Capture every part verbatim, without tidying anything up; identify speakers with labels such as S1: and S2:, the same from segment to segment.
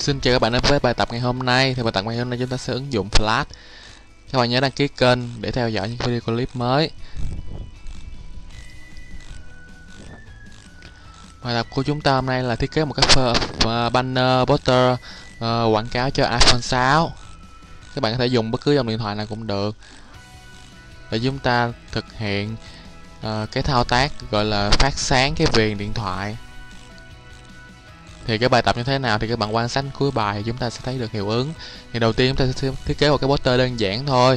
S1: Xin chào các bạn đến với bài tập ngày hôm nay. Thì bài tập ngày hôm nay chúng ta sẽ ứng dụng Flash. Các bạn nhớ đăng ký kênh để theo dõi những video clip mới. Bài tập của chúng ta hôm nay là thiết kế một cái banner poster uh, quảng cáo cho iPhone sáu. Các bạn có thể dùng bất cứ dòng điện thoại nào cũng được để chúng ta thực hiện uh, cái thao tác gọi là phát sáng cái viền điện thoại. Thì cái bài tập như thế nào thì các bạn quan sát cuối bài thì chúng ta sẽ thấy được hiệu ứng. Thì đầu tiên chúng ta sẽ thiết kế một cái poster đơn giản thôi.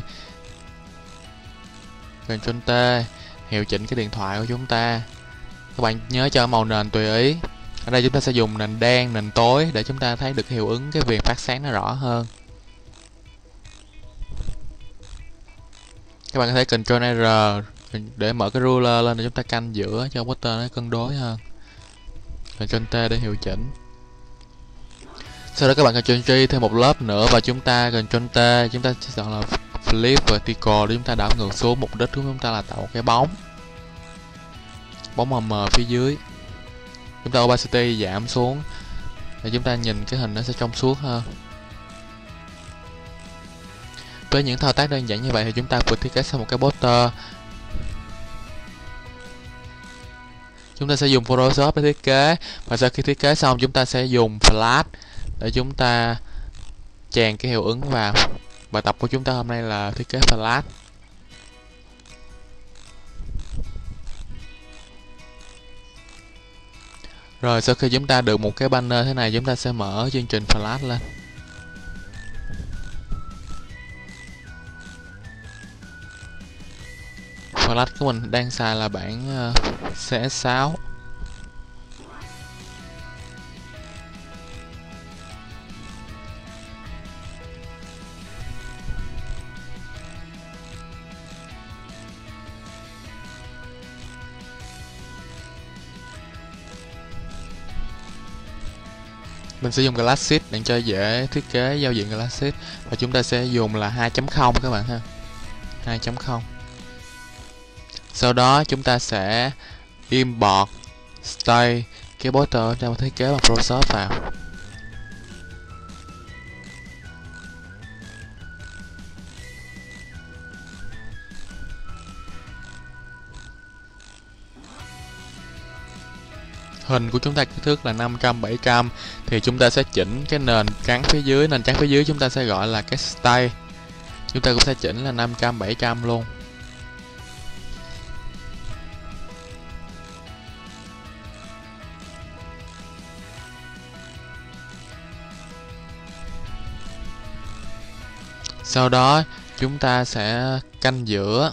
S1: Ctrl T, hiệu chỉnh cái điện thoại của chúng ta. Các bạn nhớ cho màu nền tùy ý. Ở đây chúng ta sẽ dùng nền đen, nền tối để chúng ta thấy được hiệu ứng cái viền phát sáng nó rõ hơn. Các bạn có thể Ctrl R để mở cái ruler lên để chúng ta canh giữa cho poster nó cân đối hơn. Ctrl T để hiệu chỉnh. Sau đó các bạn Ctrl G thêm một lớp nữa và chúng ta Ctrl T, chúng ta sẽ chọn là Flip Vertical để chúng ta đảo ngược xuống. Mục đích của chúng ta là tạo một cái bóng bóng mờ mờ phía dưới. Chúng ta opacity giảm xuống để chúng ta nhìn cái hình nó sẽ trong suốt hơn. Với những thao tác đơn giản như vậy thì chúng ta vừa thiết kế xong một cái poster. Chúng ta sẽ dùng Photoshop để thiết kế, và sau khi thiết kế xong chúng ta sẽ dùng Flash để chúng ta chèn cái hiệu ứng vào. Bài tập của chúng ta hôm nay là thiết kế Flash. Rồi sau khi chúng ta được một cái banner thế này, chúng ta sẽ mở chương trình Flash lên. Flash của mình đang xài là bản C S sáu. Mình sẽ dùng Glasses để cho dễ thiết kế giao diện Glasses, và chúng ta sẽ dùng là hai chấm không các bạn ha. hai chấm không. Sau đó chúng ta sẽ import style cái poster trong thiết kế bằng Photoshop vào. Hình của chúng ta kích thước là năm trăm bảy trăm thì chúng ta sẽ chỉnh cái nền trắng phía dưới, nền trắng phía dưới chúng ta sẽ gọi là cái style. Chúng ta cũng sẽ chỉnh là năm trăm bảy trăm luôn. Sau đó chúng ta sẽ canh giữa.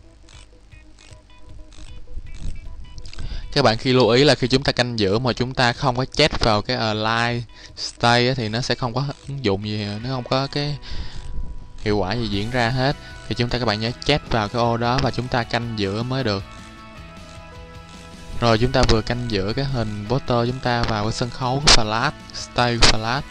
S1: Các bạn khi lưu ý là khi chúng ta canh giữa mà chúng ta không có check vào cái align stay thì nó sẽ không có ứng dụng gì, nó không có cái hiệu quả gì diễn ra hết. Thì chúng ta các bạn nhớ check vào cái ô đó và chúng ta canh giữa mới được. Rồi chúng ta vừa canh giữa cái hình poster chúng ta vào cái sân khấu của Flash, style của Flash.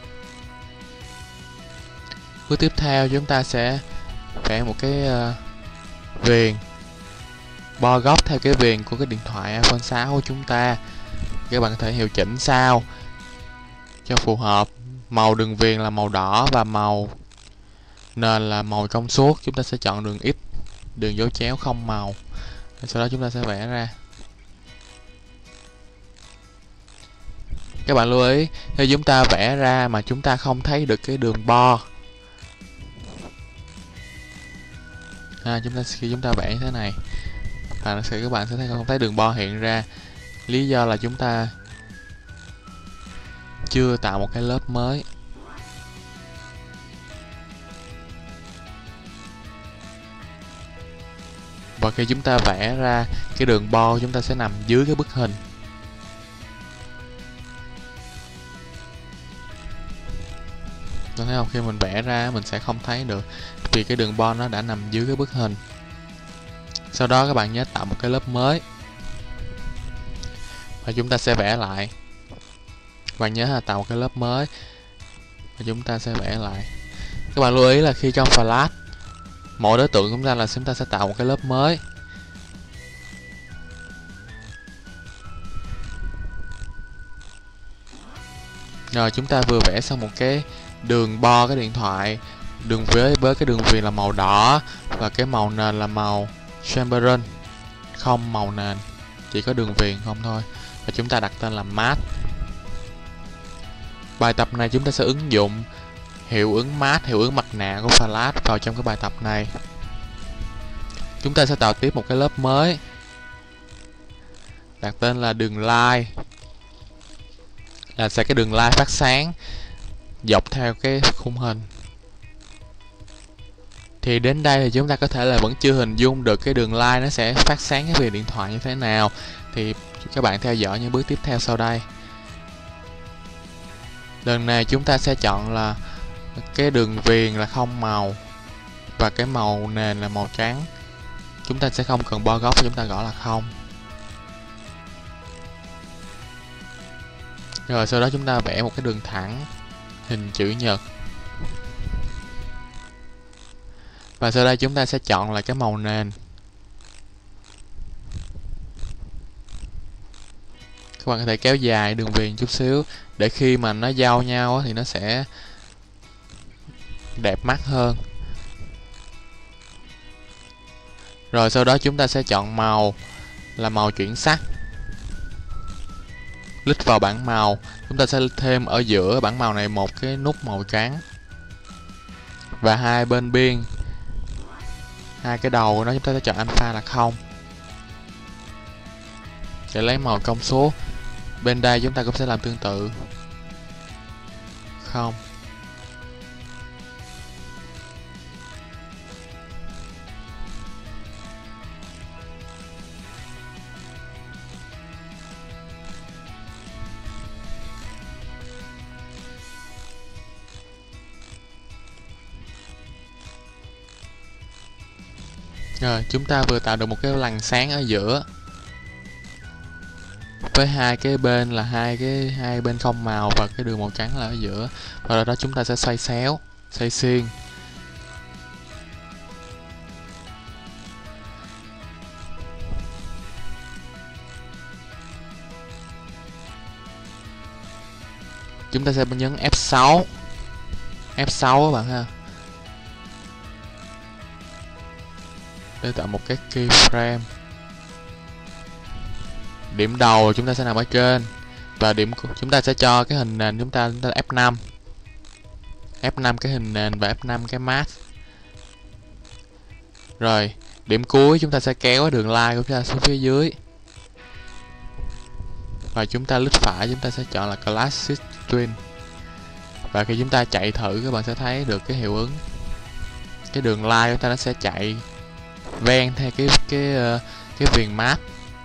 S1: Bước tiếp theo chúng ta sẽ vẽ một cái uh, viền bo góc theo cái viền của cái điện thoại iPhone sáu của chúng ta. Các bạn có thể hiệu chỉnh sao cho phù hợp. Màu đường viền là màu đỏ và màu nền là màu trong suốt. Chúng ta sẽ chọn đường X, đường dấu chéo không màu. Sau đó chúng ta sẽ vẽ ra. Các bạn lưu ý khi chúng ta vẽ ra mà chúng ta không thấy được cái đường bo, à, chúng ta khi chúng ta vẽ như thế này và các bạn sẽ thấy không thấy đường bo hiện ra. Lý do là chúng ta chưa tạo một cái lớp mới. Và khi chúng ta vẽ ra cái đường bo chúng ta sẽ nằm dưới cái bức hình. Tôi thấy không, khi mình vẽ ra mình sẽ không thấy được vì cái đường bo nó đã nằm dưới cái bức hình. Sau đó các bạn nhớ tạo một cái lớp mới và chúng ta sẽ vẽ lại. Các bạn nhớ là tạo một cái lớp mới và chúng ta sẽ vẽ lại. Các bạn lưu ý là khi trong Flash mỗi đối tượng chúng ta là chúng ta sẽ tạo một cái lớp mới. Rồi chúng ta vừa vẽ xong một cái đường bo cái điện thoại, đường với với cái đường viền là màu đỏ và cái màu nền là màu transparent, không màu nền, chỉ có đường viền không thôi. Và chúng ta đặt tên là matte. Bài tập này chúng ta sẽ ứng dụng hiệu ứng matte, hiệu ứng mặt nạ của Flash vào trong cái bài tập này. Chúng ta sẽ tạo tiếp một cái lớp mới, đặt tên là đường line, là sẽ cái đường line phát sáng dọc theo cái khung hình. Thì đến đây thì chúng ta có thể là vẫn chưa hình dung được cái đường line nó sẽ phát sáng cái viền điện thoại như thế nào. Thì các bạn theo dõi những bước tiếp theo sau đây. Lần này chúng ta sẽ chọn là cái đường viền là không màu và cái màu nền là màu trắng. Chúng ta sẽ không cần bo góc, chúng ta gõ là không. Rồi sau đó chúng ta vẽ một cái đường thẳng hình chữ nhật. Và sau đây chúng ta sẽ chọn là cái màu nền. Các bạn có thể kéo dài đường viền chút xíu để khi mà nó giao nhau thì nó sẽ đẹp mắt hơn. Rồi sau đó chúng ta sẽ chọn màu là màu chuyển sắc. Click vào bảng màu, chúng ta sẽ thêm ở giữa bảng màu này một cái nút màu trắng. Và hai bên biên, hai cái đầu của nó chúng ta sẽ chọn alpha là không. Để lấy màu công số. Bên đây chúng ta cũng sẽ làm tương tự. Không. Rồi, chúng ta vừa tạo được một cái lằn sáng ở giữa với hai cái bên là hai cái hai bên không màu và cái đường màu trắng là ở giữa. Và rồi đó chúng ta sẽ xoay xéo, xoay xiên. Chúng ta sẽ nhấn F sáu. F sáu các bạn ha. Để tạo một cái keyframe. Điểm đầu chúng ta sẽ nằm ở trên và điểm chúng ta sẽ cho cái hình nền chúng ta chúng ta F năm. F năm cái hình nền và F năm cái mask. Rồi, điểm cuối chúng ta sẽ kéo cái đường line của chúng ta xuống phía dưới. Và chúng ta lít phải chúng ta sẽ chọn là Classic Twin. Và khi chúng ta chạy thử các bạn sẽ thấy được cái hiệu ứng. Cái đường line của ta nó sẽ chạy ven theo cái cái cái viền map.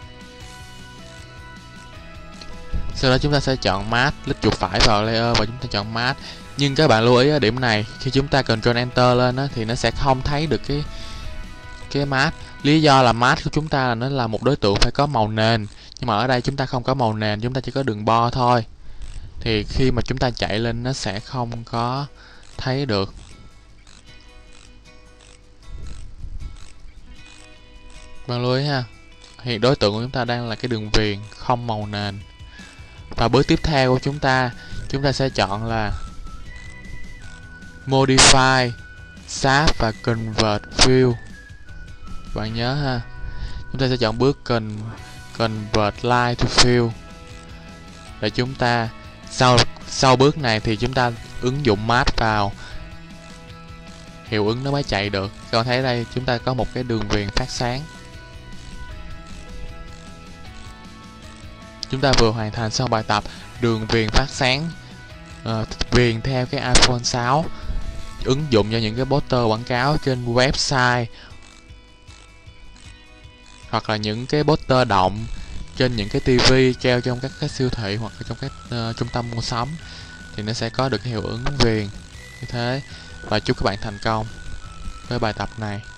S1: Sau đó chúng ta sẽ chọn mask, click chuột phải vào layer và chúng ta chọn mask. Nhưng các bạn lưu ý ở điểm này, khi chúng ta Ctrl Enter lên á, thì nó sẽ không thấy được cái cái mask. Lý do là mask của chúng ta là nó là một đối tượng phải có màu nền, nhưng mà ở đây chúng ta không có màu nền, chúng ta chỉ có đường bo thôi. Thì khi mà chúng ta chạy lên nó sẽ không có thấy được. Bạn lưu ý ha. Hiện đối tượng của chúng ta đang là cái đường viền không màu nền. Và bước tiếp theo của chúng ta, chúng ta sẽ chọn là Modify, Shape và Convert Fill. Bạn nhớ ha. Chúng ta sẽ chọn bước con Convert Line to Fill. Để chúng ta sau sau bước này thì chúng ta ứng dụng mask vào, hiệu ứng nó mới chạy được. Các bạn thấy đây chúng ta có một cái đường viền phát sáng. Chúng ta vừa hoàn thành xong bài tập đường viền phát sáng uh, viền theo cái iPhone sáu, ứng dụng cho những cái poster quảng cáo trên website hoặc là những cái poster động trên những cái tivi treo trong các cái siêu thị hoặc là trong các uh, trung tâm mua sắm, thì nó sẽ có được cái hiệu ứng viền như thế. Và chúc các bạn thành công với bài tập này.